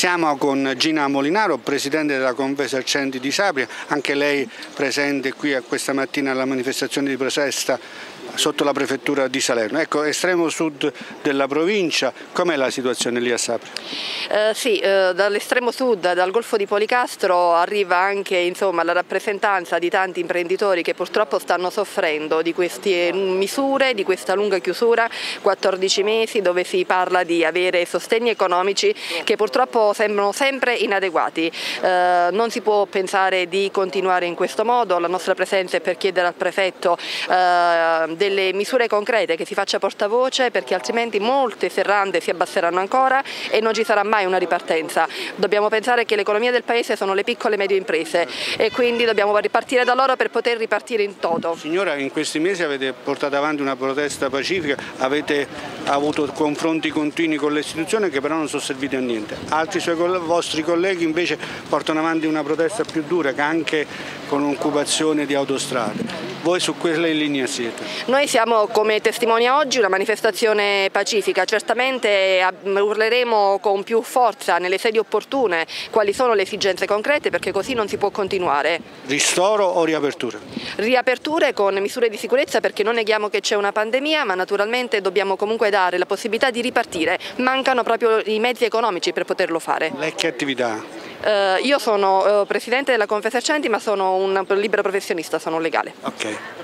Siamo con Gina Molinaro, presidente della Confesercenti di Sapri, anche lei presente qui questa mattina alla manifestazione di protesta sotto la prefettura di Salerno. Ecco, estremo sud della provincia, com'è la situazione lì a Sapri? Dall'estremo sud, dal Golfo di Policastro, arriva anche la rappresentanza di tanti imprenditori che purtroppo stanno soffrendo di queste misure, di questa lunga chiusura, 14 mesi, dove si parla di avere sostegni economici che purtroppo sembrano sempre inadeguati. Non si può pensare di continuare in questo modo. La nostra presenza è per chiedere al prefetto delle misure concrete, che si faccia portavoce, perché altrimenti molte serrande si abbasseranno ancora e non ci sarà mai una ripartenza. Dobbiamo pensare che l'economia del paese sono le piccole e medie imprese e quindi dobbiamo ripartire da loro per poter ripartire in toto. Signora, in questi mesi avete portato avanti una protesta pacifica, avete avuto confronti continui con le istituzioni che però non sono serviti a niente. Altri vostri colleghi invece portano avanti una protesta più dura, che anche con un'occupazione di autostrade. Voi su quelle linee siete? Noi siamo, come testimonia oggi, una manifestazione pacifica. Certamente urleremo con più forza nelle sedi opportune quali sono le esigenze concrete, perché così non si può continuare. Ristoro o riapertura? Riaperture con misure di sicurezza, perché non neghiamo che c'è una pandemia, ma naturalmente dobbiamo comunque dare la possibilità di ripartire. Mancano proprio i mezzi economici per poterlo fare. Lei che attività? Io sono presidente della Confesercenti, ma sono un libero professionista, sono legale. Ok.